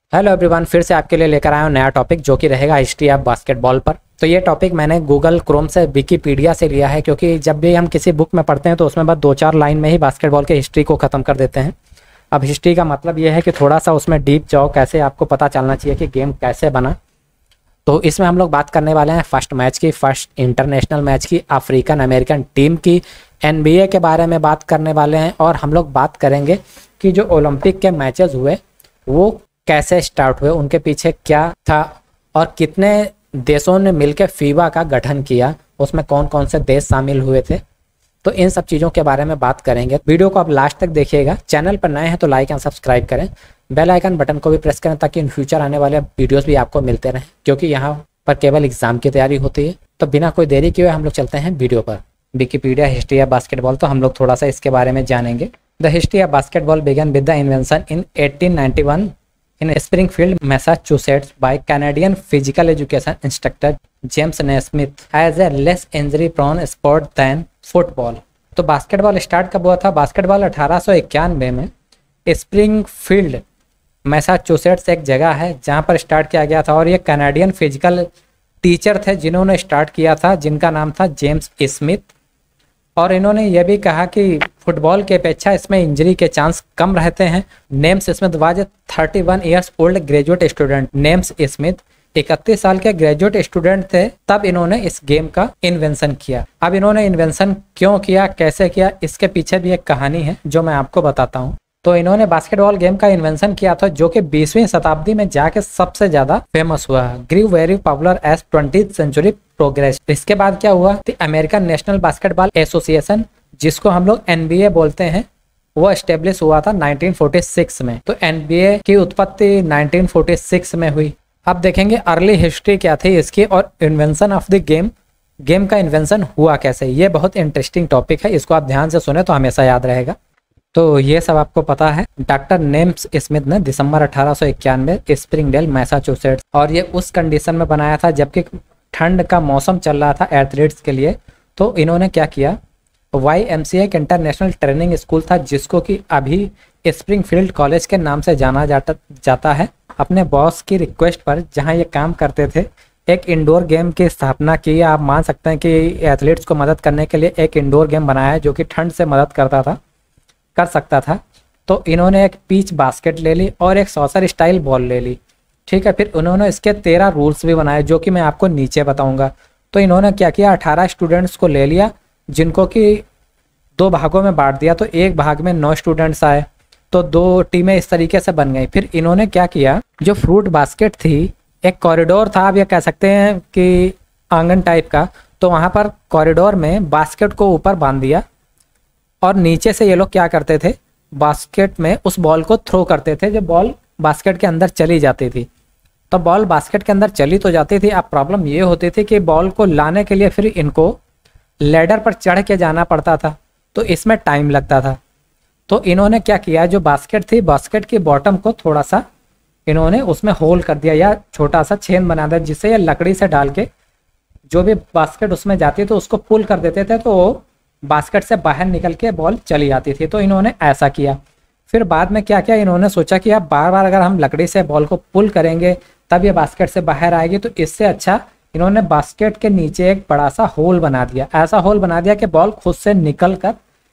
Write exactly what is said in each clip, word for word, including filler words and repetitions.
Hello everyone, फिर से आपके लिए लेकर आया हूँ नया टॉपिक जो कि रहेगा हिस्ट्री ऑफ बास्केटबॉल पर। तो ये टॉपिक मैंने गूगल क्रोम से विकीपीडिया से लिया है, क्योंकि जब भी हम किसी बुक में पढ़ते हैं तो उसमें बस दो चार लाइन में ही बास्केटबॉल के हिस्ट्री को ख़त्म कर देते हैं। अब हिस्ट्री का मतलब ये है कि थोड़ा सा उसमें डीप जाओ, कैसे आपको पता चलना चाहिए कि गेम कैसे बना। तो इसमें हम लोग बात करने वाले हैं फर्स्ट मैच की, फर्स्ट इंटरनेशनल मैच की, अफ्रीकन अमेरिकन टीम की, एनबीए के बारे में बात करने वाले हैं। और हम लोग बात करेंगे कि जो ओलंपिक के मैचेस हुए वो कैसे स्टार्ट हुए, उनके पीछे क्या था और कितने देशों ने मिलकर फीबा का गठन किया, उसमें कौन कौन से देश शामिल हुए थे। तो इन सब चीज़ों के बारे में बात करेंगे। वीडियो को आप लास्ट तक देखिएगा। चैनल पर नए हैं तो लाइक एंड सब्सक्राइब करें, बेल आइकन बटन को भी प्रेस करें ताकि इन फ्यूचर आने वाले वीडियोस भी आपको मिलते रहें, क्योंकि यहाँ पर केवल एग्जाम की तैयारी होती है। तो बिना कोई देरी किए हम लोग चलते हैं वीडियो पर। विकीपीडिया हिस्ट्री ऑफ बास्केटबॉल, तो हम लोग थोड़ा सा इसके बारे में जानेंगे। The history of basketball began with the invention in eighteen ninety one in Springfield, Massachusetts by Canadian physical education instructor James Naismith as a less injury prone sport than football। तो बास्केटबॉल स्टार्ट कब हुआ था? Basketball अठारह सौ इक्यानवे में Springfield Massachusetts एक जगह है जहां पर स्टार्ट किया गया था। और ये कैनेडियन फिजिकल टीचर थे जिन्होंने स्टार्ट किया था, जिनका नाम था जेम्स स्मिथ। और इन्होंने यह भी कहा कि फुटबॉल की अपेक्षा इसमें इंजरी के चांस कम रहते हैं। Naismith was thirty one years old graduate student. Naismith इकतीस साल के ग्रेजुएट स्टूडेंट थे तब इन्होंने इस गेम का इन्वेंशन किया। अब इन्होंने इन्वेंशन क्यों किया, कैसे किया, इसके पीछे भी एक कहानी है जो मैं आपको बताता हूँ। तो इन्होंने बास्केटबॉल गेम का इन्वेंशन किया था जो कि बीसवीं शताब्दी में जाके सबसे ज्यादा फेमस हुआ, grew very popular as twentieth century progress. इसके बाद क्या हुआ? The American National Basketball Association, जिसको हम लोग एनबीए बोलते हैं, वो एस्टेब्लिश हुआ था नाइनटीन फोर्टी सिक्स में। तो एनबीए की उत्पत्ति नाइनटीन फोर्टी सिक्स में हुई। अब देखेंगे अर्ली हिस्ट्री क्या थी इसकी और invention of the game, game का इन्वेंशन हुआ कैसे। ये बहुत इंटरेस्टिंग टॉपिक है, इसको आप ध्यान से सुने तो हमेशा याद रहेगा। तो ये सब आपको पता है। डॉक्टर नेम्स स्मिथ ने दिसंबर अठारह सौ इक्यानवे स्प्रिंगडेल मैसाचुसेट्स, और ये उस कंडीशन में बनाया था जबकि ठंड का मौसम चल रहा था एथलीट्स के लिए। तो इन्होंने क्या किया, वाई एम सी एक इंटरनेशनल ट्रेनिंग स्कूल था जिसको कि अभी स्प्रिंगफील्ड कॉलेज के नाम से जाना जाता जाता है। अपने बॉस की रिक्वेस्ट पर जहां ये काम करते थे, एक इंडोर गेम की स्थापना की। आप मान सकते हैं कि एथलीट्स को मदद करने के लिए एक इंडोर गेम बनाया है जो कि ठंड से मदद करता था कर सकता था। तो इन्होंने एक पीच बास्केट ले ली और एक सॉसर स्टाइल बॉल ले ली, ठीक है। फिर उन्होंने इसके तेरह रूल्स भी बनाए जो कि मैं आपको नीचे बताऊंगा। तो इन्होंने क्या किया, अठारह स्टूडेंट्स को ले लिया जिनको कि दो भागों में बांट दिया। तो एक भाग में नौ स्टूडेंट्स आए, तो दो टीमें इस तरीके से बन गई। फिर इन्होंने क्या किया, जो फ्रूट बास्केट थी, एक कॉरिडोर था, आप ये कह सकते हैं कि आंगन टाइप का। तो वहाँ पर कॉरिडोर में बास्केट को ऊपर बांध दिया और नीचे से ये लोग क्या करते थे, बास्केट में उस बॉल को थ्रो करते थे। जो बॉल बास्केट के अंदर चली जाती थी, तो बॉल बास्केट के अंदर चली तो जाती थी। अब प्रॉब्लम ये होती थी कि बॉल को लाने के लिए फिर इनको लैडर पर चढ़ के जाना पड़ता था, तो इसमें टाइम लगता था। तो इन्होंने क्या किया, जो बास्केट थी, बास्केट की बॉटम को थोड़ा सा इन्होंने उसमें होल कर दिया या छोटा सा छेद बना दिया, जिससे ये लकड़ी से डाल के जो भी बास्केट उसमें जाती तो उसको पुल कर देते थे, तो बास्केट से बाहर निकल के बॉल चली जाती थी। तो इन्होंने ऐसा किया। फिर बाद में क्या किया, इन्होंने सोचा कि अब बार बार अगर हम लकड़ी से बॉल को पुल करेंगे तब ये बास्केट से बाहर आएगी, तो इससे अच्छा इन्होंने बास्केट के नीचे एक बड़ा सा होल बना दिया। ऐसा होल बना दिया कि बॉल खुद से निकल कर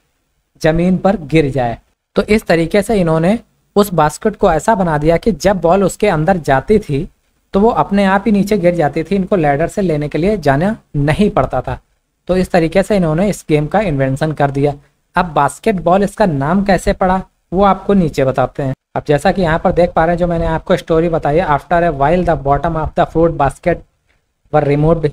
जमीन पर गिर जाए। तो इस तरीके से इन्होंने उस बास्केट को ऐसा बना दिया कि जब बॉल उसके अंदर जाती थी तो वो अपने आप ही नीचे गिर जाती थी, इनको लैडर से लेने के लिए जाना नहीं पड़ता था। तो इस तरीके से इन्होंने इस गेम का इन्वेंशन कर दिया। अब बास्केटबॉल इसका नाम कैसे पड़ा वो आपको नीचे बताते हैं। अब जैसा कि यहाँ पर देख पा रहे हैं, जो मैंने आपको स्टोरी बताई है, after a while the bottom of the fruit basket were removed.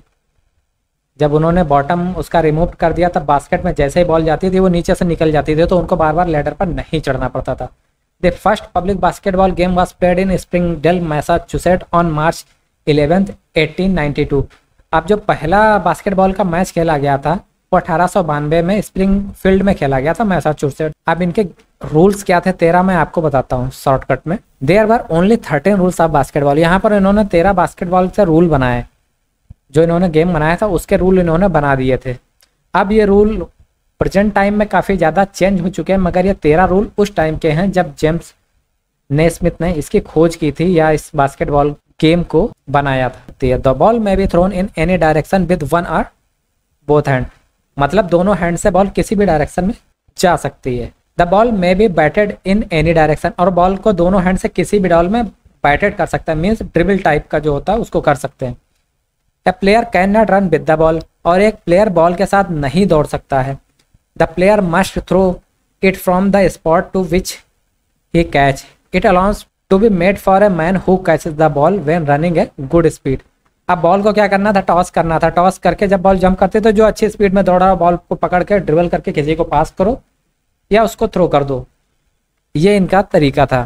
जब उन्होंने बॉटम उसका रिमूव कर दिया तब बास्केट में जैसे ही बॉल जाती थी वो नीचे से निकल जाती थी, तो उनको बार बार लैडर पर नहीं चढ़ना पड़ता था। The first public basketball game was played in Springdale Massachusetts on March eleventh eighteen ninety two. अब जो पहला बास्केटबॉल का मैच खेला गया था वो अठारह सौ बानवे में स्प्रिंगफील्ड में खेला गया था, मैसाचुसेट्स। अब इनके रूल्स क्या थे, तेरह मैं आपको बताता हूँ शॉर्टकट में। There were only thirteen rules of basketball. यहाँ पर इन्होंने तेरह बास्केटबॉल से रूल बनाए, जो इन्होंने गेम बनाया था उसके रूल इन्होंने बना दिए थे। अब ये रूल प्रेजेंट टाइम में काफ़ी ज़्यादा चेंज हो चुके हैं, मगर ये तेरह रूल उस टाइम के हैं जब जेम्स नेस्मिथ ने इसकी खोज की थी या इस बास्केटबॉल गेम को बनाया था। The ball may be thrown in any direction with one or both hand, मतलब दोनों हैंड से बॉल किसी भी डायरेक्शन में जा सकती है। The ball may be batted in any direction, और बॉल को दोनों हैंड से किसी भी डॉल में बैटेड कर सकता है, मीन्स ड्रिबल टाइप का जो होता है उसको कर सकते हैं। A player can not run with the ball, और एक प्लेयर बॉल के साथ नहीं दौड़ सकता है। The player must throw it from the spot to which he catch it allowance to be made for a man who catches the ball when running a good speed. अब ball को क्या करना था, टॉस करना था। Toss करके जब ball jump करती तो जो अच्छी स्पीड में दौड़ा बॉल को पकड़ के ड्रिबल करके किसी को पास करो या उसको थ्रो कर दो, ये इनका तरीका था।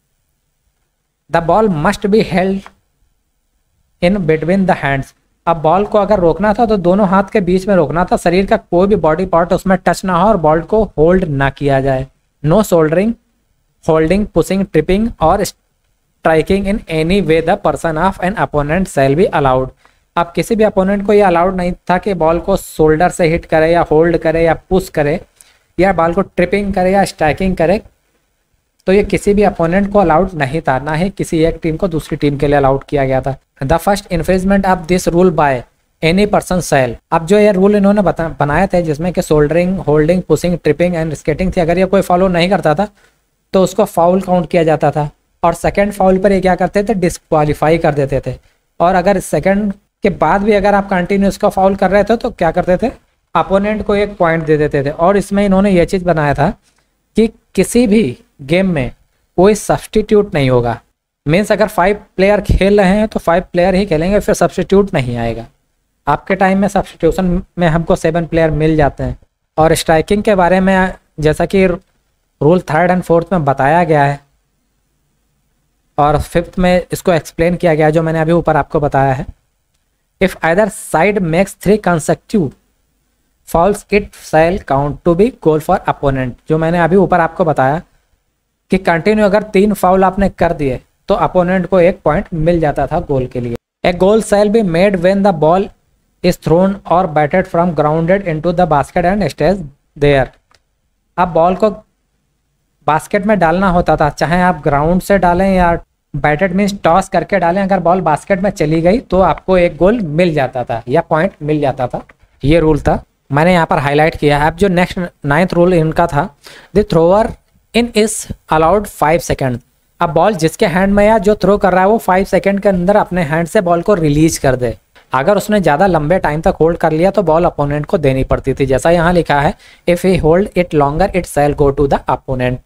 The ball must be held in between the hands, अब बॉल को अगर रोकना था तो दोनों हाथ के बीच में रोकना था, शरीर का कोई भी बॉडी पार्ट उसमें टच ना हो और बॉल को होल्ड ना किया जाए। No shouldering, holding, pushing, tripping or striking in any way the person of an opponent shall be allowed. अब किसी भी अपोनेंट को ये अलाउड नहीं था कि बॉल को शोल्डर से हिट करे या होल्ड करे या पुश करे या बॉल को ट्रिपिंग करे या स्ट्राइकिंग करे, तो ये किसी भी अपोनेंट को अलाउड नहीं था, ना ही किसी एक टीम को दूसरी टीम के लिए अलाउड किया गया था। The first infringement of this rule by any person shall, अब जो ये रूल इन्होंने बता बनाए थे जिसमें कि shouldering, holding, pushing, tripping and skating थी, अगर ये कोई फॉलो नहीं करता था तो उसको फाउल काउंट किया जाता था, और सेकंड फाउल पर ये क्या करते थे, डिस्क्वालीफाई कर देते थे। और अगर सेकंड के बाद भी अगर आप कंटिन्यू इसको फाउल कर रहे थे तो क्या करते थे, अपोनेंट को एक पॉइंट दे देते थे। और इसमें इन्होंने ये चीज़ बनाया था कि किसी भी गेम में कोई सब्सटीट्यूट नहीं होगा, मीन्स अगर फाइव प्लेयर खेल रहे हैं तो फाइव प्लेयर ही खेलेंगे, फिर सब्सटीट्यूट नहीं आएगा। आपके टाइम में सब्सटीट्यूशन में हमको सेवन प्लेयर मिल जाते हैं। और स्ट्राइकिंग के बारे में जैसा कि रूल थर्ड एंड फोर्थ में बताया गया है और फिफ्थ में इसको एक्सप्लेन किया गया है जो मैंने अभी ऊपर आपको बताया है। If either side makes three consecutive fouls it shall count to be goal for opponent, जो मैंने अभी ऊपर आपको बताया कि कंटिन्यू अगर तीन फाउल आपने कर दिए तो अपोनेंट को एक पॉइंट मिल जाता था गोल के लिए। A goal shall be made when the ball is thrown or batted from grounded into the basket and stays there. अब बॉल को बास्केट में डालना होता था, चाहे आप ग्राउंड से डालें या बैटेड मीन्स टॉस करके डालें, अगर बॉल बास्केट में चली गई तो आपको एक गोल मिल जाता था या पॉइंट मिल जाता था। ये रूल था, मैंने यहाँ पर हाईलाइट किया है। अब जो नेक्स्ट नाइन्थ रूल इनका था, the thrower in is allowed five second. अब बॉल जिसके हैंड में या जो थ्रो कर रहा है वो फाइव सेकेंड के अंदर अपने हैंड से बॉल को रिलीज कर दे। अगर उसने ज़्यादा लंबे टाइम तक होल्ड कर लिया तो बॉल अपोनेंट को देनी पड़ती थी, जैसा यहाँ लिखा है, if he hold it longer it shall go to the opponent.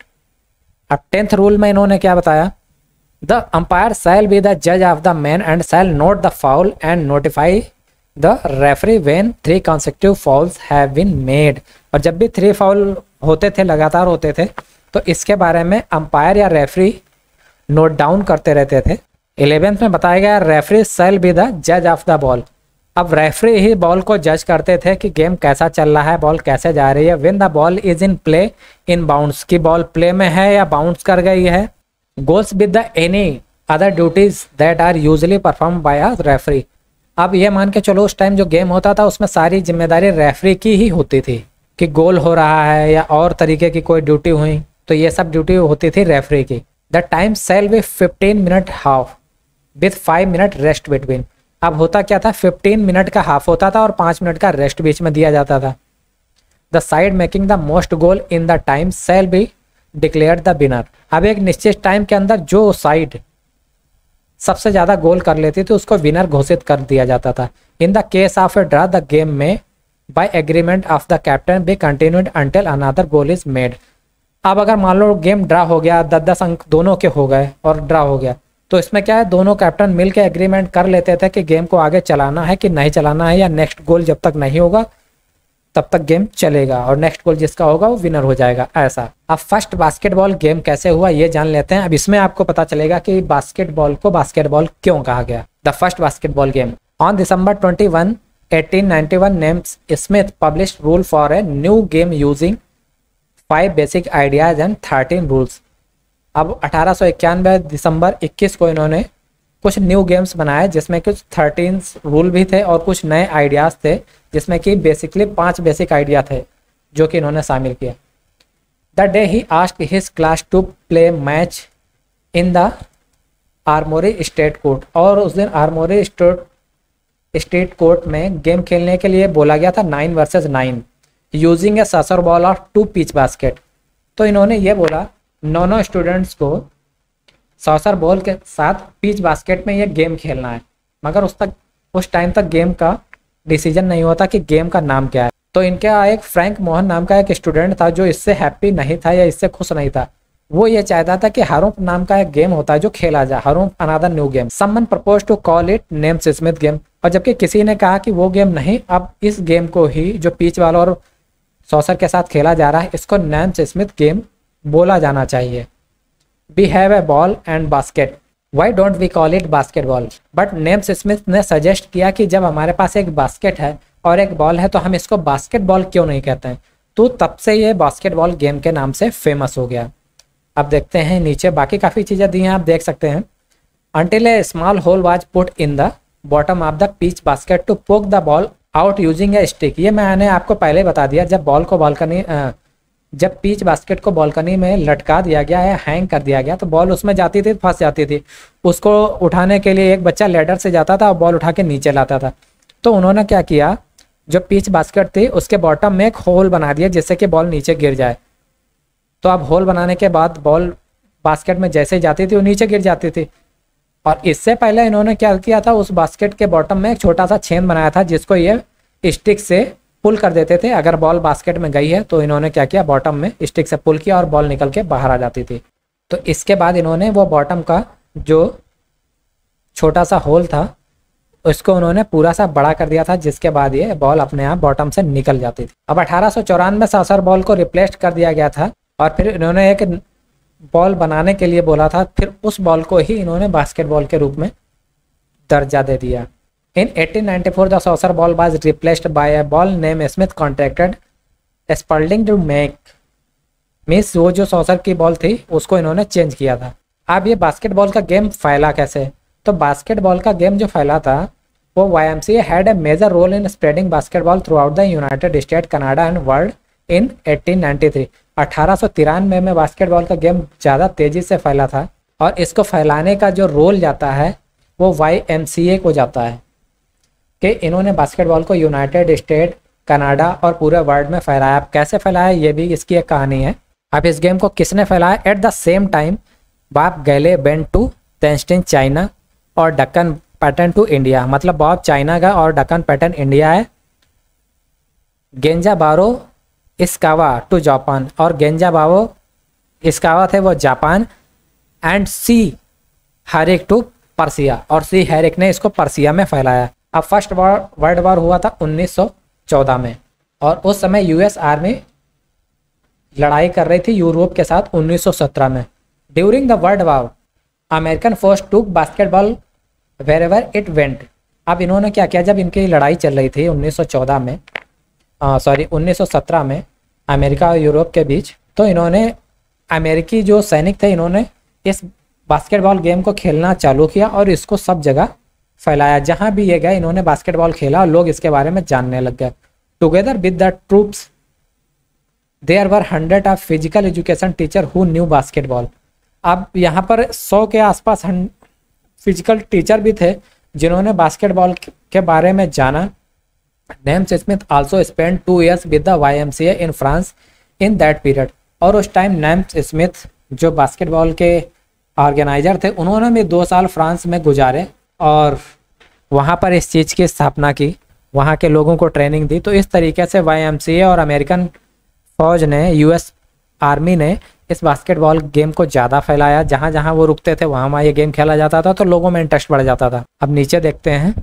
अब टेंथ रूल में इन्होंने क्या बताया, the umpire shall be the जज of the man and shall note the foul and notify the referee when three consecutive fouls have been made. और जब भी three foul होते थे, लगातार होते थे, तो इसके बारे में अंपायर या रेफरी नोट डाउन करते रहते थे। इलेवेंथ में बताया गया, रेफरी शैल बी द जज ऑफ द बॉल। अब रेफरी ही बॉल को जज करते थे कि गेम कैसा चल रहा है, बॉल कैसे जा रही है। When the ball is in play in bounds, की बॉल प्ले में है या बाउंस कर गई है। Goals with the any other duties that are usually perform by a referee. अब ये मान के चलो उस टाइम जो गेम होता था उसमें सारी जिम्मेदारी रेफरी की ही होती थी, कि गोल हो रहा है या और तरीके की कोई ड्यूटी हुई तो ये सब ड्यूटी होती थी रेफरी की। The time shall be fifteen minute half with five minute rest between. अब होता क्या था, फिफ्टीन मिनट का हाफ होता था और पाँच मिनट का रेस्ट बीच में दिया जाता था। The side making the most goal in the time shall be declared the winner. अब एक निश्चित टाइम के अंदर जो साइड सबसे ज़्यादा गोल कर लेती थी उसको विनर घोषित कर दिया जाता था। In the case of a draw the game may by agreement of the captain be continued until another goal is made. अब अगर मान लो गेम ड्रा हो गया, दस दस अंक दोनों के हो गए और ड्रा हो गया, तो इसमें क्या है, दोनों कैप्टन मिलकर एग्रीमेंट कर लेते थे कि गेम को आगे चलाना है कि नहीं चलाना है, या नेक्स्ट गोल जब तक नहीं होगा तब तक गेम चलेगा और नेक्स्ट गोल जिसका होगा वो विनर हो जाएगा, ऐसा। अब फर्स्ट बास्केटबॉल गेम कैसे हुआ ये जान लेते हैं। अब इसमें आपको पता चलेगा कि बास्केटबॉल को बास्केटबॉल क्यों कहा गया। The first basketball game on December twenty one eighteen ninety one Naismith published rule for a new game using five basic ideas and thirteen rules. अब अठारह सौ इक्यानवे दिसंबर इक्कीस को इन्होंने कुछ न्यू गेम्स बनाए जिसमें कुछ थर्टीन रूल भी थे और कुछ नए आइडियाज़ थे, जिसमें कि बेसिकली पांच बेसिक आइडिया थे जो कि इन्होंने शामिल किया। The day he asked his class to play match in the armory state court, और उस दिन आर्मोरी स्टेट स्टेट कोर्ट में गेम खेलने के लिए बोला गया था nine versus nine using a saucer ball और टू पिच बास्केट। तो इन्होंने ये बोला नौ नौ स्टूडेंट्स को सॉसर बॉल के साथ पिच बास्केट में ये गेम खेलना है, मगर उस तक उस टाइम तक गेम का डिसीजन नहीं होता कि गेम का नाम क्या है। तो इनके एक फ्रैंक मोहन नाम का एक स्टूडेंट था जो इससे हैप्पी नहीं था या इससे खुश नहीं था। वो ये चाहता था कि हरूम्प नाम का एक गेम होता है जो खेला जाए, harrumph another new game. Someone propose to call it Naismith game, और जबकि किसी ने कहा कि वो गेम नहीं, अब इस गेम को ही जो पिच बॉल और सॉसर के साथ खेला जा रहा है इसको नेम्स स्मिथ गेम बोला जाना चाहिए। We have a ball and basket, why don't we call it basketball. But Naismith ने सजेस्ट किया कि जब हमारे पास एक बास्केट है और एक बॉल है तो हम इसको बास्केटबॉल क्यों नहीं कहते हैं। तो तब से ये बास्केटबॉल गेम के नाम से फेमस हो गया। अब देखते हैं नीचे बाकी काफ़ी चीज़ें दी हैं, आप देख सकते हैं। Until a small hole was put in the bottom of the pitch basket to poke the ball out using a stick. ये मैंने आपको पहले बता दिया, जब बॉल को बालकनी जब पिच बास्केट को बालकनी में लटका दिया गया है, हैंग कर दिया गया, तो बॉल उसमें जाती थी, फंस जाती थी। उसको उठाने के लिए एक बच्चा लेडर से जाता था और बॉल उठा के नीचे लाता था। तो उन्होंने क्या किया, जो पिच बास्केट थी उसके बॉटम में एक होल बना दिया जिससे कि बॉल नीचे गिर जाए। तो अब होल बनाने के बाद बॉल बास्केट में जैसे जाती थी वो नीचे गिर जाती थी। और इससे पहले इन्होंने क्या किया था, उस बास्केट के बॉटम में एक छोटा सा छेद बनाया था जिसको ये स्टिक से पुल कर देते थे। अगर बॉल बास्केट में गई है तो इन्होंने क्या किया, बॉटम में स्टिक से पुल किया और बॉल निकल के बाहर आ जाती थी। तो इसके बाद इन्होंने वो बॉटम का जो छोटा सा होल था उसको उन्होंने पूरा सा बड़ा कर दिया था, जिसके बाद ये बॉल अपने आप बॉटम से निकल जाती थी। अब अठारह सौ चौरानवे में सॉसर बॉल को रिप्लेस कर दिया गया था और फिर इन्होंने एक बॉल बनाने के लिए बोला था, फिर उस बॉल को ही इन्होंने बास्केटबॉल के रूप में दर्जा दे दिया। In eighteen ninety four the saucer ball was replaced by a ball Naismith contracted Spalding to make, means वो जो सॉसर की बॉल थी उसको इन्होंने चेंज किया था। अब ये बास्केटबॉल का गेम फैला कैसे, तो बास्केटबॉल का गेम जो फैला था वो Y M C A had a major role in spreading basketball throughout the United State, Canada and world in eighteen ninety three. अठारह सौ तिरानवे में बास्केटबॉल का गेम ज़्यादा तेज़ी से फैला था और इसको फैलाने का जो रोल जाता है वो वाई एम सी ए को जाता है कि इन्होंने बास्केटबॉल को यूनाइटेड स्टेट, कनाडा और पूरे वर्ल्ड में फैलाया। अब कैसे फैलाया ये भी इसकी एक कहानी है। अब इस गेम को किसने फैलाया, at the same time Bob Gailey went to Tientsin China और डक्कन पैटर्न टू इंडिया, मतलब बॉब चाइना का और डक्कन पैटर्न इंडिया है। गेंजा बारो इस्कावा टू जापान, और गेंजा बारो इस्कावा थे वो Japan, and C Hareck to Persia, और सी हैरिक ने इसको पर्सिया में फैलाया। अब फर्स्ट वर्ल्ड वॉर हुआ था उन्नीस सौ चौदह में और उस समय यूएस आर्मी लड़ाई कर रही थी यूरोप के साथ उन्नीस सौ सत्रह में। During the world war American force took basketball wherever it went. अब इन्होंने क्या किया, जब इनकी लड़ाई चल रही थी उन्नीस सौ चौदह में सॉरी उन्नीस सौ सत्रह में अमेरिका और यूरोप के बीच, तो इन्होंने अमेरिकी जो सैनिक थे इन्होंने इस बास्केटबॉल गेम को खेलना चालू किया और इसको सब जगह फैलाया। जहां भी ये गए इन्होंने बास्केटबॉल खेला और लोग इसके बारे में जानने लग गए। Together with the troops there were hundred of physical education teacher who knew basketball. अब यहाँ पर सौ के आसपास फिजिकल टीचर भी थे जिन्होंने बास्केटबॉल के बारे में जाना। Naismith also spend two years with the Y M C A in France in that period, और उस टाइम नेम्स स्मिथ जो बास्केटबॉल के ऑर्गेनाइजर थे उन्होंने भी दो साल फ्रांस में गुजारे और वहाँ पर इस चीज़ की स्थापना की, वहाँ के लोगों को ट्रेनिंग दी। तो इस तरीके से वाई एम सी ए और अमेरिकन फौज ने, यूएस आर्मी ने इस बास्केटबॉल गेम को ज़्यादा फैलाया। जहाँ जहाँ वो रुकते थे वहाँ वहाँ ये गेम खेला जाता था तो लोगों में इंटरेस्ट बढ़ जाता था। अब नीचे देखते हैं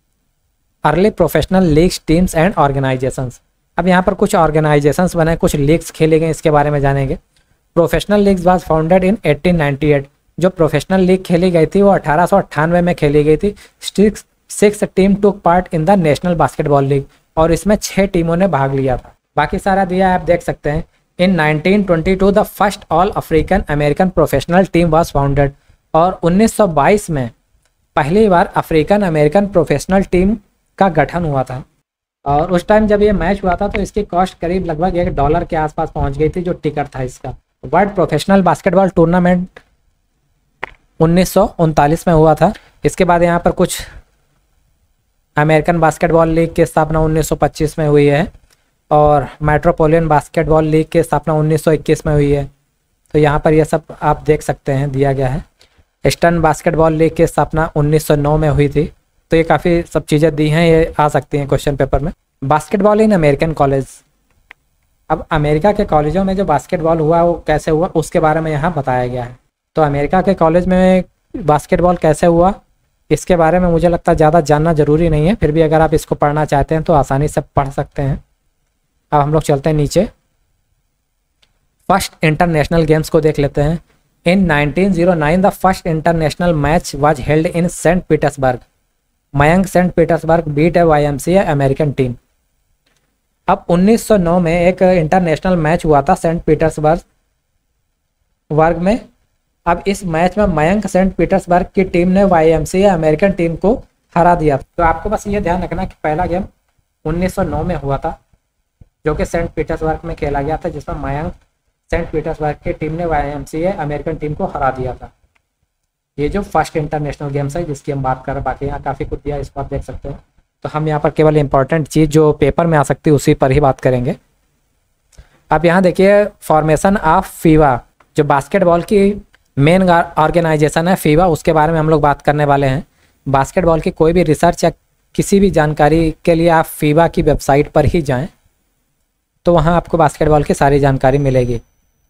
early professional leagues, teams and organisations. अब यहाँ पर कुछ ऑर्गेनाइजेशंस बने, कुछ लीग्स खेले गए, इसके बारे में जानेंगे। Professional leagues was founded in eighteen ninety eight. जो प्रोफेशनल लीग खेली गई थी वो अठारह सौ अट्ठानवे में खेली गई थी। Six six team took part in the national basketball league, और इसमें छः टीमों ने भाग लिया था। बाकी सारा दिया है, आप देख सकते हैं। In nineteen twenty two the first all African American professional team was founded, और उन्नीस सौ बाईस में पहली बार अफ्रीकन अमेरिकन प्रोफेशनल टीम का गठन हुआ था। और उस टाइम जब ये मैच हुआ था तो इसकी कॉस्ट करीब लगभग एक डॉलर के आसपास पहुंच गई थी जो टिकट था इसका। वर्ल्ड प्रोफेशनल बास्केटबॉल टूर्नामेंट उन्नीस सौ उनतालीस में हुआ था। इसके बाद यहाँ पर कुछ अमेरिकन बास्केटबॉल लीग की स्थापना उन्नीस सौ पच्चीस में हुई है और मेट्रोपोलिटन बास्केटबॉल लीग की स्थापना उन्नीस सौ इक्कीस में हुई है। तो यहाँ पर यह सब आप देख सकते हैं, दिया गया है। ईस्टर्न बास्केटबॉल लीग की स्थापना उन्नीस सौ नौ में हुई थी। तो ये काफ़ी सब चीज़ें दी हैं, ये आ सकती हैं क्वेश्चन पेपर में। बास्केटबॉल इन अमेरिकन कॉलेज, अब अमेरिका के कॉलेजों में जो बास्केटबॉल हुआ वो कैसे हुआ उसके बारे में यहाँ बताया गया है। तो अमेरिका के कॉलेज में बास्केटबॉल कैसे हुआ इसके बारे में मुझे लगता है ज़्यादा जानना ज़रूरी नहीं है, फिर भी अगर आप इसको पढ़ना चाहते हैं तो आसानी से पढ़ सकते हैं। अब हम लोग चलते हैं नीचे, फर्स्ट इंटरनेशनल गेम्स को देख लेते हैं। In nineteen O nine the first international match was held in Saint Petersburg. Mayak Saint Petersburg beat a Y M C A American team. अब उन्नीस सौ नौ में एक इंटरनेशनल मैच हुआ था सेंट पीटर्सबर्ग वर्ग में। अब इस मैच में मयंक सेंट पीटर्सबर्ग की टीम ने Y M C A American team को हरा दिया। तो आपको बस ये ध्यान रखना कि पहला गेम उन्नीस सौ नौ में हुआ था जो कि सेंट पीटर्सबर्ग में खेला गया था, जिसमें मयंक सेंट पीटर्सबर्ग की टीम ने Y M C A American team को हरा दिया था। ये जो फर्स्ट इंटरनेशनल गेम्स है जिसकी हम बात कर रहे हैं, बाकी यहाँ काफ़ी कुछ दिया है, इसको आप देख सकते हैं। तो हम यहाँ पर केवल इंपॉर्टेंट चीज़ जो पेपर में आ सकती है उसी पर ही बात करेंगे। अब यहाँ देखिए फॉर्मेशन ऑफ फीवा, जो बास्केटबॉल की मेन ऑर्गेनाइजेशन है फीवा, उसके बारे में हम लोग बात करने वाले हैं। बास्केटबॉल की कोई भी रिसर्च या किसी भी जानकारी के लिए आप फीवा की वेबसाइट पर ही जाएं, तो वहाँ आपको बास्केटबॉल की सारी जानकारी मिलेगी।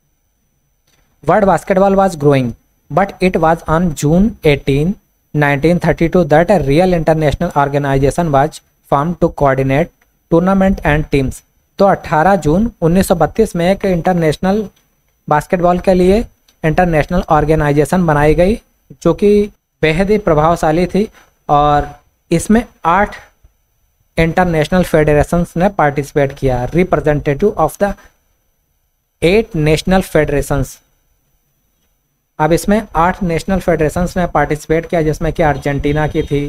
World basketball was growing but it was on June eighteen nineteen thirty two that a real international organisation was form to coordinate tournament and teams. तो अठारह जून उन्नीस सौ बत्तीस में एक इंटरनेशनल बास्केटबॉल के लिए इंटरनेशनल ऑर्गेनाइजेशन बनाई गई जो कि बेहद ही प्रभावशाली थी और इसमें आठ इंटरनेशनल फेडरेशंस ने पार्टिसिपेट किया, representative of the eight national federations. अब इसमें आठ नेशनल फेडरेशंस ने पार्टिसिपेट किया जिसमें कि अर्जेंटीना की थी,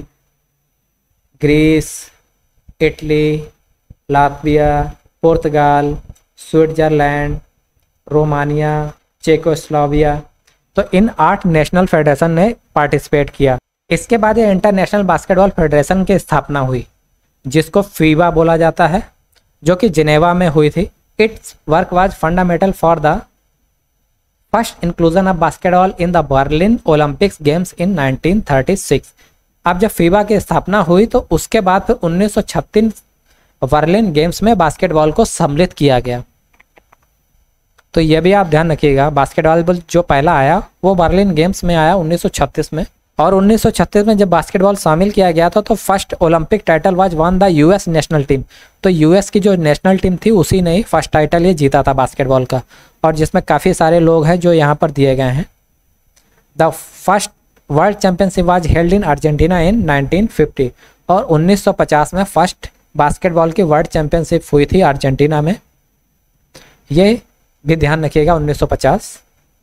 ग्रीस, इटली, लातविया, पुर्तगाल, स्विट्जरलैंड, रोमानिया, चेकोस्लोवाकिया। तो इन आठ नेशनल फेडरेशन ने पार्टिसिपेट किया। इसके बाद ये इंटरनेशनल बास्केटबॉल फेडरेशन की स्थापना हुई जिसको फीबा बोला जाता है, जो कि जिनेवा में हुई थी। Its work was fundamental for the first inclusion of basketball in the Berlin Olympics games in nineteen thirty six. अब जब फीबा की स्थापना हुई तो उसके बाद फिर उन्नीस सौ छत्तीस बर्लिन गेम्स में बास्केटबॉल को सम्मिलित किया गया। तो यह भी आप ध्यान रखिएगा, बास्केटबॉल जो पहला आया वो बर्लिन गेम्स में आया उन्नीस सौ छत्तीस में, और उन्नीस सौ छत्तीस में जब बास्केटबॉल शामिल किया गया था तो first Olympic title was won the US national team. तो यूएस की जो नेशनल टीम थी उसी ने ही फर्स्ट टाइटल ये जीता था बास्केटबॉल का, और जिसमें काफ़ी सारे लोग हैं जो यहाँ पर दिए गए हैं। The first world championship was held in Argentina in nineteen fifty, और उन्नीस सौ पचास में फर्स्ट बास्केटबॉल की वर्ल्ड चैंपियनशिप हुई थी अर्जेंटीना में। ये भी ध्यान रखिएगा उन्नीस सौ पचास।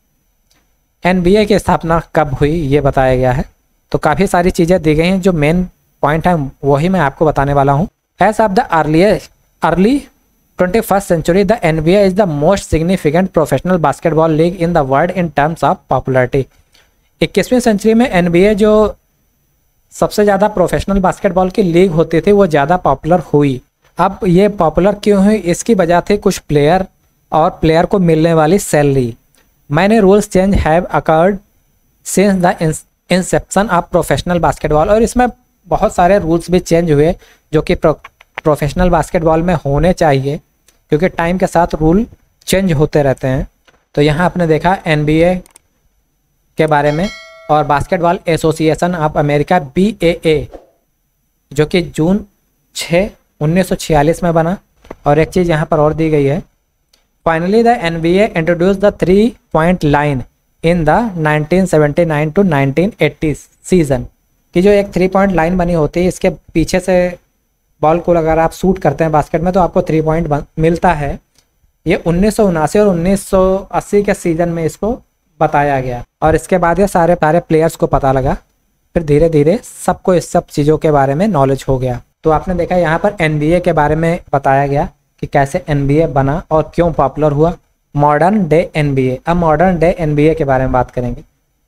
एनबीए की स्थापना कब हुई ये बताया गया है। तो काफ़ी सारी चीज़ें दी गई हैं, जो मेन पॉइंट है वही मैं आपको बताने वाला हूँ। Age of the earliest early twenty first century the NBA is the most significant professional basketball league in the world in terms of popularity. इक्कीसवीं सेंचुरी में एनबीए जो सबसे ज़्यादा प्रोफेशनल बास्केटबॉल की लीग होती थी वो ज़्यादा पॉपुलर हुई। अब ये पॉपुलर क्यों हुई, इसकी वजह थी कुछ प्लेयर और प्लेयर को मिलने वाली सैलरी। मैंने rules change have occurred since the inception of professional basketball, और इसमें बहुत सारे रूल्स भी चेंज हुए जो कि प्रो, प्रोफेशनल बास्केटबॉल में होने चाहिए, क्योंकि टाइम के साथ रूल चेंज होते रहते हैं। तो यहाँ आपने देखा एनबीए के बारे में, और basketball association of America B A A जो कि जून छः उन्नीस सौ छियालीस में बना। और एक चीज़ यहाँ पर और दी गई है, finally the NBA introduce the three point line in the nineteen seventy nine to nineteen eighty season की जो एक थ्री पॉइंट लाइन बनी होती है, इसके पीछे से बॉल को अगर आप शूट करते हैं बास्केट में तो आपको थ्री पॉइंट मिलता है। ये उन्नीस सौ उनासी और उन्नीस सौ अस्सी के सीजन में इसको बताया गया, और इसके बाद ये सारे सारे प्लेयर्स को पता लगा, फिर धीरे धीरे सबको इस सब चीज़ों के बारे में नॉलेज हो गया। तो आपने देखा यहाँ पर एनबीए के बारे में बताया गया कि कैसे एनबीए बना और क्यों पॉपुलर हुआ। मॉडर्न डे एनबीए, अब मॉडर्न डे एनबीए के बारे में बात करेंगे।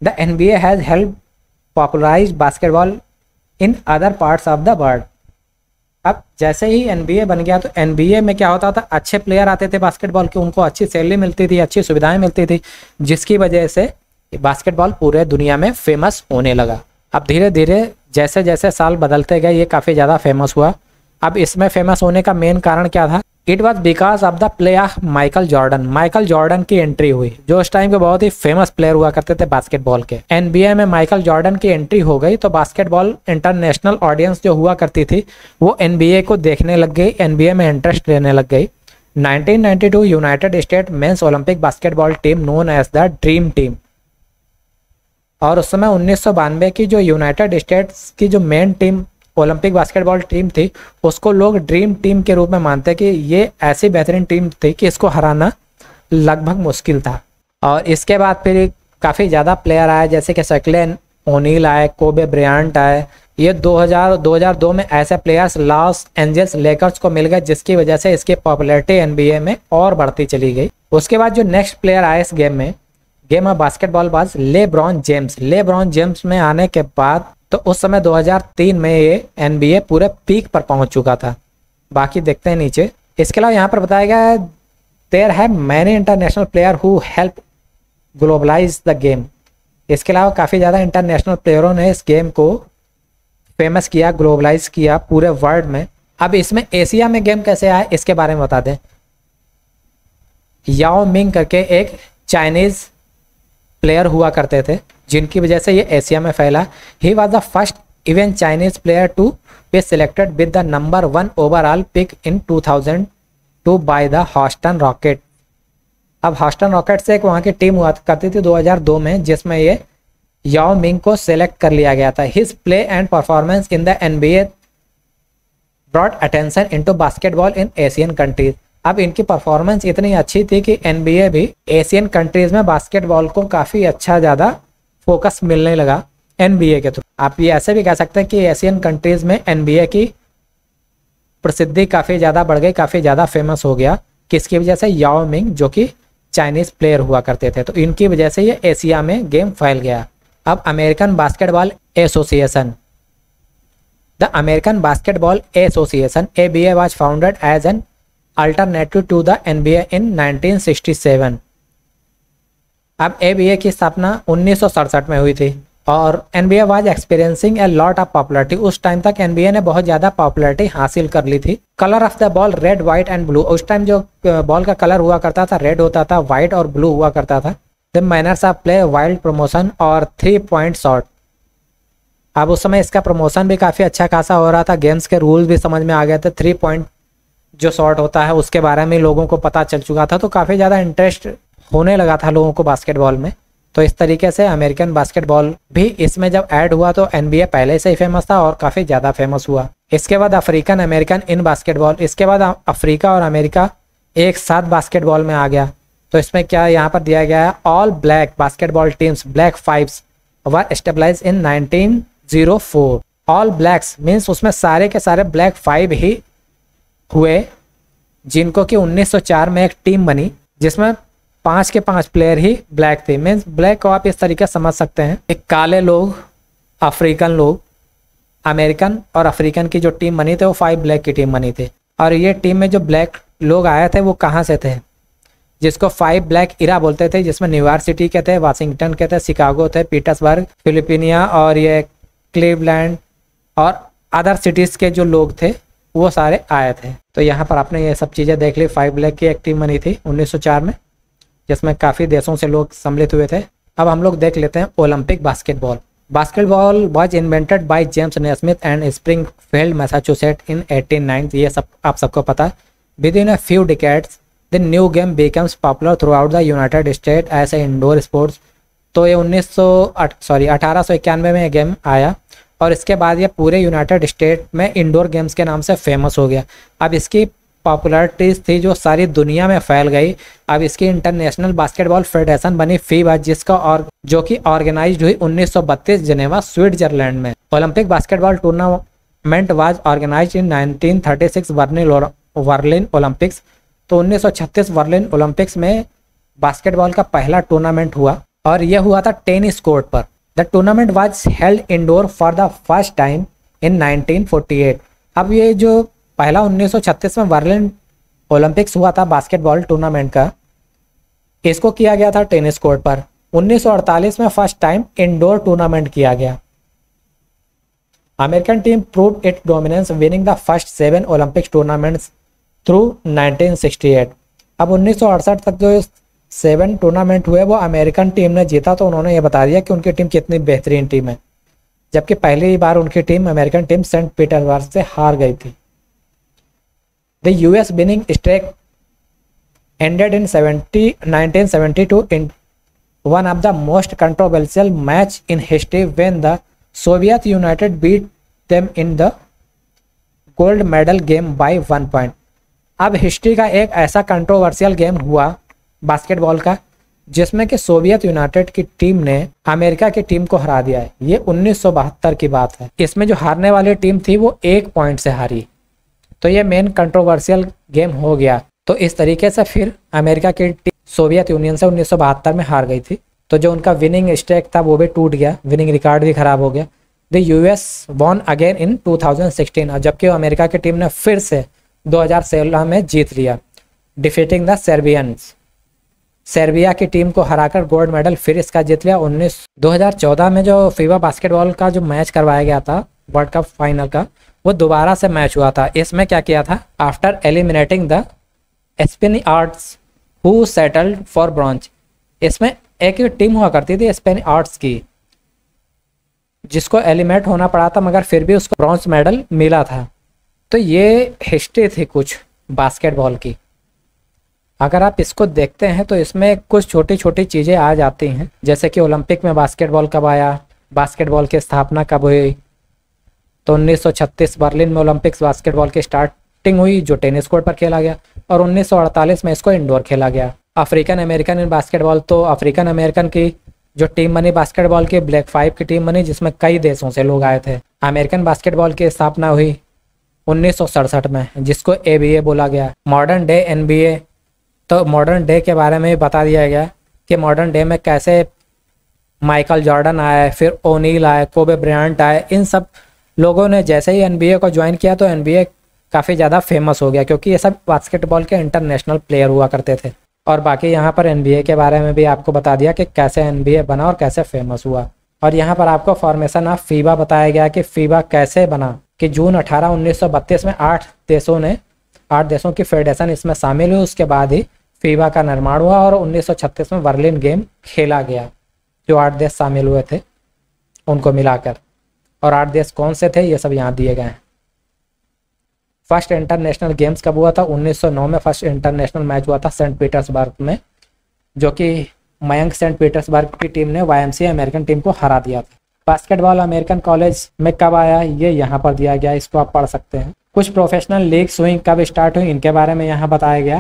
The N B A has help popularise basketball in other parts of the world. अब जैसे ही एन बी ए बन गया तो एन बी ए में क्या होता था, अच्छे प्लेयर आते थे बास्केटबॉल के, उनको अच्छी सैलरी मिलती थी, अच्छी सुविधाएं मिलती थी, जिसकी वजह से बास्केटबॉल पूरे दुनिया में फेमस होने लगा। अब धीरे धीरे जैसे जैसे साल बदलते गए ये काफ़ी ज़्यादा फेमस हुआ। अब इसमें फेमस होने का मेन कारण क्या था? It was because of the play of Michael Jordan. Michael Jordan की एंट्री हुई, जो उस टाइम के बहुत ही फेमस प्लेयर हुआ करते थे बास्केटबॉल के। एन बी ए में माइकल जॉर्डन की एंट्री हो गई तो बास्केटबॉल इंटरनेशनल ऑडियंस जो हुआ करती थी वो एन बी ए को देखने लग गई, एन बी ए में इंटरेस्ट लेने लग गई। Nineteen ninety two United State men's Olympic basketball team known as the dream team, और उस समय उन्नीस सौ बानवे की जो यूनाइटेड स्टेट्स की जो main team Olympic basketball team थी उसको लोग ड्रीम टीम के रूप में मानते हैं कि ये ऐसी बेहतरीन टीम थी कि इसको हराना लगभग मुश्किल था। और इसके बाद फिर काफ़ी ज़्यादा प्लेयर आए, जैसे कि शैक्विल ओनील आए, कोबे ब्रायंट आए। ये दो हज़ार दो हज़ार दो में ऐसे प्लेयर्स लॉस एंजल्स लेकर्स को मिल गए, जिसकी वजह से इसकी पॉपुलैरिटी एन बी ए में और बढ़ती चली गई। उसके बाद जो नेक्स्ट प्लेयर आए इस गेम में, game of basketball was LeBron James. LeBron James में आने के बाद तो उस समय दो हज़ार तीन में ये एन बी ए पूरे पीक पर पहुंच चुका था। बाकी देखते हैं नीचे। इसके अलावा यहाँ पर बताया गया है देयर है many international player who help globalise the game. इसके अलावा काफ़ी ज़्यादा इंटरनेशनल प्लेयरों ने इस गेम को फेमस किया, ग्लोबलाइज किया पूरे वर्ल्ड में। अब इसमें एशिया में गेम कैसे आए इसके बारे में बता दें। याओ मिंग करके एक चाइनीज़ प्लेयर हुआ करते थे, जिनकी वजह से ये एशिया में फैला। He was the first even Chinese player to be selected with the number one overall pick in two thousand two by the Houston Rocket. अब ह्यूस्टन रॉकेट से एक वहाँ की टीम हुआ करती थी दो हज़ार दो में, जिसमें ये याओ मिंग को सेलेक्ट कर लिया गया था। His play and performance in the N B A brought attention into basketball in Asian countries. अब इनकी परफॉर्मेंस इतनी अच्छी थी कि एन बी ए भी एशियन कंट्रीज में बास्केटबॉल को काफ़ी अच्छा ज़्यादा फोकस मिलने लगा एन बी ए के थ्रू। आप ये ऐसे भी कह सकते हैं कि एशियन कंट्रीज में एन बी ए की प्रसिद्धि काफ़ी ज़्यादा बढ़ गई, काफ़ी ज़्यादा फेमस हो गया। किसकी वजह से? याओ मिंग, जो कि चाइनीज़ प्लेयर हुआ करते थे, तो इनकी वजह से ये एशिया में गेम फैल गया। अब American basketball association, the American basketball association A B A was founded as an alternative to the N B A in nineteen sixty seven. अब ए बी ए की स्थापना उन्नीस सौ सड़सठ में हुई थी और N B A was experiencing a lot of popularity. उस टाइम तक एन बी ए ने बहुत ज़्यादा पॉपुलैरिटी हासिल कर ली थी। Colour of the ball red, white and blue. उस टाइम जो बॉल का कलर हुआ करता था रेड होता था, वाइट और ब्लू हुआ करता था। The manners of play, wild promotion और थ्री पॉइंट शॉट। अब उस समय इसका प्रमोशन भी काफ़ी अच्छा खासा हो रहा था, गेम्स के रूल भी समझ में आ गए थे। थ्री पॉइंट जो शॉट होता है उसके बारे में लोगों को पता चल चुका था, तो काफ़ी ज़्यादा इंटरेस्ट होने लगा था लोगों को बास्केटबॉल में। तो इस तरीके से अमेरिकन बास्केटबॉल भी इसमें जब ऐड हुआ तो एन बी ए पहले से ही फेमस था और काफ़ी ज़्यादा फेमस हुआ। इसके बाद अफ्रीकन अमेरिकन इन बास्केटबॉल, इसके बाद अफ्रीका और अमेरिका एक साथ बास्केटबॉल में आ गया। तो इसमें क्या यहाँ पर दिया गया है, all black basketball teams black fives were established in nineteen o four. All blacks means उसमें सारे के सारे ब्लैक फाइव ही हुए, जिनको कि उन्नीस सौ चार में एक टीम बनी जिसमें पांच के पांच प्लेयर ही ब्लैक थे। मीन्स ब्लैक को आप इस तरीके से समझ सकते हैं, एक काले लोग, अफ्रीकन लोग, अमेरिकन और अफ्रीकन की जो टीम बनी थी वो फाइव ब्लैक की टीम बनी थी। और ये टीम में जो ब्लैक लोग आए थे वो कहाँ से थे, जिसको फाइव ब्लैक इरा बोलते थे, जिसमें न्यूयॉर्क सिटी के थे, वाशिंगटन के थे, शिकागो थे, पीटर्सबर्ग, फिलिपिनिया और ये क्लीवलैंड और अदर सिटीज़ के जो लोग थे वो सारे आए थे। तो यहाँ पर आपने ये सब चीज़ें देख ली। फाइव ब्लैक की एक टीम बनी थी उन्नीस सौ चार में, जिसमें काफ़ी देशों से लोग सम्मिलित हुए थे। अब हम लोग देख लेते हैं Olympic basketball. Basketball was invented by James Naismith and Springfield Massachusetts in eighteen nine. ये सब आप सबको पता है। Within a few decades the new game becomes popular throughout the United State as a indoor sports. तो ये उन्नीस सौ सॉरी अठारह सौ इक्यानवे में ये गेम आया और इसके बाद ये पूरे यूनाइटेड स्टेट में इंडोर गेम्स के नाम से फेमस हो गया। अब इसकी पॉपुलैरिटीज थी जो सारी दुनिया में फैल गई। अब इसकी इंटरनेशनल बास्केटबॉल फेडरेशन बनी फीबा, जिसका और जो कि ऑर्गेनाइज्ड हुई उन्नीस सौ बत्तीस जिनेवा स्विट्जरलैंड में। Olympic basketball tournament was organised in nineteen thirty six Berlin Olympics. तो उन्नीस सौ छत्तीस बर्लिन ओलंपिक्स में बास्केटबॉल का पहला टूर्नामेंट हुआ और यह हुआ था टेनिस कोर्ट पर। The tournament was held indoor for the first time in nineteen forty eight. अब ये जो पहला उन्नीस सौ छत्तीस में बर्लिन ओलंपिक्स हुआ था बास्केटबॉल टूर्नामेंट का, इसको किया गया था टेनिस कोर्ट पर। उन्नीस सौ अड़तालीस में फर्स्ट टाइम इंडोर टूर्नामेंट किया गया। American team proved it dominance winning the first seven Olympic tournaments through nineteen sixty eight. अब उन्नीस सौ अड़सठ तक जो सेवन टूर्नामेंट हुए वो अमेरिकन टीम ने जीता, तो उन्होंने ये बता दिया कि उनकी टीम कितनी बेहतरीन टीम है, जबकि पहली बार उनकी team American team Saint Petersburg से हार गई थी। The US winning streak ended in nineteen seventy-two in one of the most controversial match in history when the Soviet Union beat them in the gold medal game by one point। अब history का एक ऐसा controversial game हुआ basketball का जिसमें कि Soviet United की team ने अमेरिका की टीम को हरा दिया है। ये उन्नीस सौ बहत्तर की बात है। इसमें जो हारने वाली टीम थी वो एक पॉइंट से हारी, तो ये मेन कंट्रोवर्शियल गेम हो गया। तो इस तरीके से फिर अमेरिका की टीम सोवियत यूनियन से उन्नीस सौ बहत्तर में हार गई थी, तो जो उनका विनिंग स्ट्रेक था वो भी टूट गया, विनिंग रिकॉर्ड भी खराब हो गया। The US won again in two thousand sixteen, और जबकि अमेरिका की टीम ने फिर से दो हज़ार सोलह में जीत लिया, डिफीटिंग द सर्बियंस। सर्बिया की टीम को हराकर गोल्ड मेडल फिर इसका जीत लिया। उन्नीस दो हज़ार चौदह में जो फीफा बास्केटबॉल का जो मैच करवाया गया था वर्ल्ड कप फाइनल का, वो दोबारा से मैच हुआ था। इसमें क्या किया था, after eliminating the Spaniards who settled for bronze. इसमें एक टीम हुआ करती थी स्पेनियार्ड्स की जिसको एलिमिनेट होना पड़ा था, मगर फिर भी उसको ब्रॉन्ज मेडल मिला था। तो ये हिस्ट्री थी कुछ बास्केटबॉल की। अगर आप इसको देखते हैं तो इसमें कुछ छोटी छोटी चीज़ें आ जाती हैं, जैसे कि ओलंपिक में बास्केटबॉल कब आया, बास्केटबॉल की स्थापना कब हुई। तो उन्नीस सौ छत्तीस बर्लिन में ओलंपिक्स बास्केटबॉल की स्टार्टिंग हुई जो टेनिस कोर्ट पर खेला गया, और उन्नीस सौ अड़तालीस में इसको इंडोर खेला गया। अफ्रीकन अमेरिकन इन बास्केटबॉल, तो अफ्रीकन अमेरिकन की जो टीम बनी बास्केटबॉल की, ब्लैक फाइव की टीम बनी जिसमें कई देशों से लोग आए थे। अमेरिकन बास्केटबॉल की स्थापना हुई उन्नीस सौ सड़सठ में जिसको ए बी ए बोला गया। Modern day N B A, तो मॉडर्न डे के बारे में बता दिया गया कि मॉडर्न डे में कैसे माइकल जॉर्डन आए, फिर ओनील आए, कोबे ब्रायंट आए। इन सब लोगों ने जैसे ही एन बी ए को ज्वाइन किया तो एन बी ए काफ़ी ज़्यादा फेमस हो गया, क्योंकि ये सब बास्केटबॉल के इंटरनेशनल प्लेयर हुआ करते थे। और बाकी यहाँ पर एन बी ए के बारे में भी आपको बता दिया कि कैसे एन बी ए बना और कैसे फेमस हुआ। और यहाँ पर आपको फॉर्मेशन ऑफ फीबा बताया गया कि फीबा कैसे बना, कि जून अठारह उन्नीस सौ बत्तीस में आठ देशों ने आठ देशों की फेडरेशन इसमें शामिल हुई। उसके बाद ही फीबा का निर्माण हुआ और उन्नीस सौ छत्तीस में बर्लिन गेम खेला गया, जो आठ देश शामिल हुए थे उनको मिलाकर। और आठ देश कौन से थे ये सब यहाँ दिए गए हैं। फर्स्ट इंटरनेशनल गेम्स कब हुआ था, उन्नीस सौ नौ में फर्स्ट इंटरनेशनल मैच हुआ था सेंट पीटर्सबर्ग में, जो कि मयंक सेंट पीटर्सबर्ग की टीम ने Y M C A American team को हरा दिया था। बास्केटबॉल अमेरिकन कॉलेज में कब आया ये यहाँ पर दिया गया, इसको आप पढ़ सकते हैं। कुछ प्रोफेशनल लीग्स हुई, कब स्टार्ट हुई इनके बारे में यहाँ बताया गया।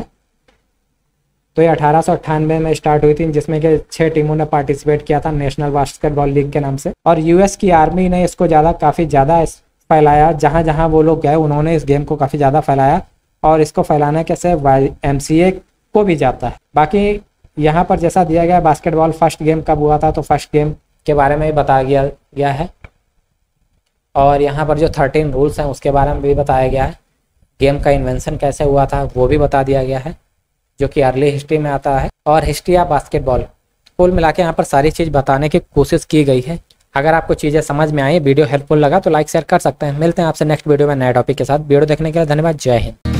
तो ये अठारह सौ अट्ठानवे में स्टार्ट हुई थी, जिसमें कि छह टीमों ने पार्टिसिपेट किया था नेशनल बास्केटबॉल लीग के नाम से। और यूएस की आर्मी ने इसको ज़्यादा काफ़ी ज़्यादा फैलाया, जहाँ जहाँ वो लोग गए उन्होंने इस गेम को काफ़ी ज़्यादा फैलाया, और इसको फैलाने कैसे वाई एम सी ए को भी जाता है। बाकी यहाँ पर जैसा दिया गया बास्केटबॉल फर्स्ट गेम कब हुआ था, तो फर्स्ट गेम के बारे में भी बताया गया गया है। और यहाँ पर जो थर्टीन रूल्स हैं उसके बारे में भी बताया गया है। गेम का इन्वेंशन कैसे हुआ था वो भी बता दिया गया है, जो कि अर्ली हिस्ट्री में आता है। और हिस्ट्री ऑफ बास्केटबॉल कुल मिला के यहाँ पर सारी चीज़ बताने की कोशिश की गई है। अगर आपको चीज़ें समझ में आई, वीडियो हेल्पफुल लगा तो लाइक शेयर कर सकते हैं। मिलते हैं आपसे नेक्स्ट वीडियो में नए टॉपिक के साथ। वीडियो देखने के लिए धन्यवाद। जय हिंद।